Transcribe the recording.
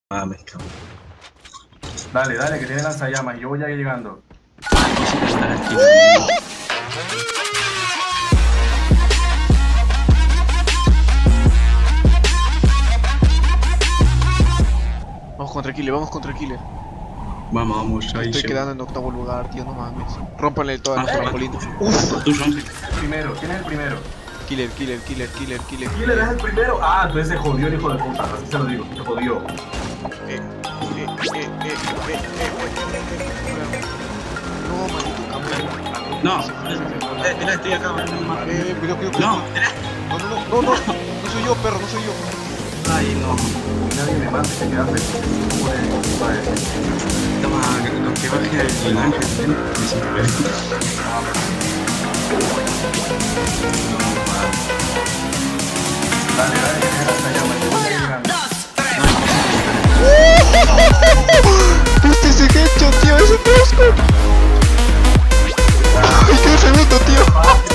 Mames, cabrón. Dale, dale, que tiene lanzallamas y yo voy a ir llegando. Vamos contra Killer, vamos contra Killer. Vamos, ahí Estoy se quedando en octavo lugar, tío, no mames. Rómpanle todas las trampolinas. Tú rompe. Primero, ¿quién es el primero? Killer. ¿Quién es el primero? Ah, entonces se jodió el hijo de puta, así se lo digo, se jodió. No, maldito cabrón. No, estoy acá. Cuidado. No soy yo, perro, no soy yo. Ay, no. Nadie me mate, se queda feliz. Toma, que baje el ángel. Dale, que tiene lanzallamas, yo voy a ir llegando. ¿Viste ese headshot, tío? ¡Es un Rosco! ¡Ay, qué segundo, tío!